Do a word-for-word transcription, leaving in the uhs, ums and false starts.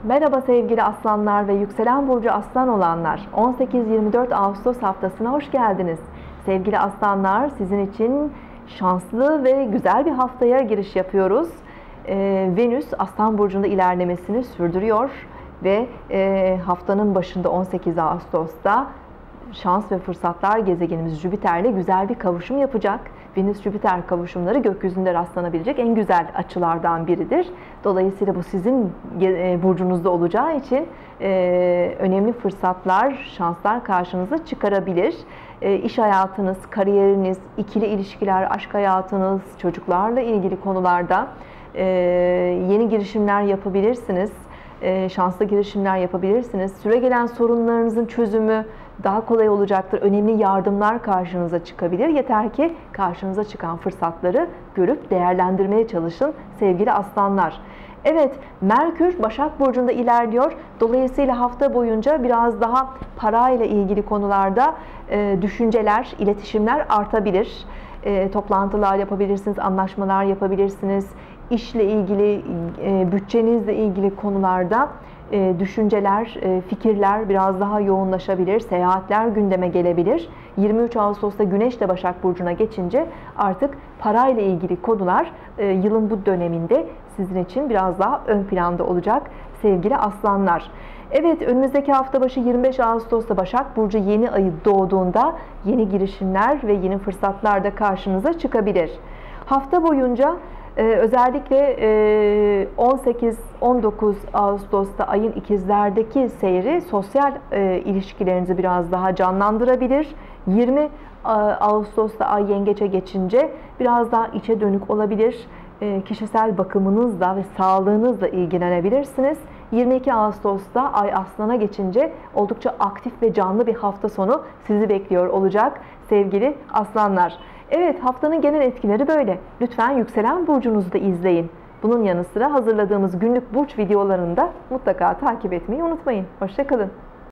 Merhaba sevgili aslanlar ve yükselen burcu aslan olanlar. on sekiz yirmi dört Ağustos haftasına hoş geldiniz. Sevgili aslanlar, sizin için şanslı ve güzel bir haftaya giriş yapıyoruz. Ee, Venüs Aslan burcunda ilerlemesini sürdürüyor ve e, haftanın başında on sekiz Ağustos'ta şans ve fırsatlar gezegenimiz Jüpiter'le güzel bir kavuşum yapacak. Venüs-Jüpiter kavuşumları gökyüzünde rastlanabilecek en güzel açılardan biridir. Dolayısıyla bu sizin burcunuzda olacağı için önemli fırsatlar, şanslar karşınıza çıkarabilir. İş hayatınız, kariyeriniz, ikili ilişkiler, aşk hayatınız, çocuklarla ilgili konularda yeni girişimler yapabilirsiniz. Şanslı girişimler yapabilirsiniz. Süregelen sorunlarınızın çözümü daha kolay olacaktır. Önemli yardımlar karşınıza çıkabilir. Yeter ki karşınıza çıkan fırsatları görüp değerlendirmeye çalışın sevgili aslanlar. Evet, Merkür Başak Burcu'nda ilerliyor. Dolayısıyla hafta boyunca biraz daha parayla ilgili konularda e, düşünceler, iletişimler artabilir. E, toplantılar yapabilirsiniz, anlaşmalar yapabilirsiniz. İşle ilgili, e, bütçenizle ilgili konularda e, düşünceler, e, fikirler biraz daha yoğunlaşabilir. Seyahatler gündeme gelebilir. yirmi üç Ağustos'ta Güneş de Başak Burcu'na geçince artık parayla ilgili konular e, yılın bu döneminde sizin için biraz daha ön planda olacak sevgili aslanlar. Evet, önümüzdeki hafta başı yirmi beş Ağustos'ta Başak Burcu yeni ayı doğduğunda yeni girişimler ve yeni fırsatlar da karşınıza çıkabilir. Hafta boyunca Ee, özellikle e, on sekiz on dokuz Ağustos'ta ayın ikizlerdeki seyri sosyal e, ilişkilerinizi biraz daha canlandırabilir. yirmi Ağustos'ta ay yengeçe geçince biraz daha içe dönük olabilir. E, kişisel bakımınızla ve sağlığınızla ilgilenebilirsiniz. yirmi iki Ağustos'ta ay aslana geçince oldukça aktif ve canlı bir hafta sonu sizi bekliyor olacak sevgili aslanlar. Evet, haftanın genel etkileri böyle. Lütfen yükselen burcunuzu da izleyin. Bunun yanı sıra hazırladığımız günlük burç videolarını da mutlaka takip etmeyi unutmayın. Hoşça kalın.